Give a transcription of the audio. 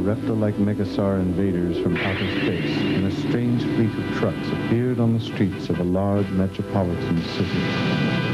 reptile-like megasaur invaders from outer space, and a strange fleet of trucks appeared on the streets of a large metropolitan city.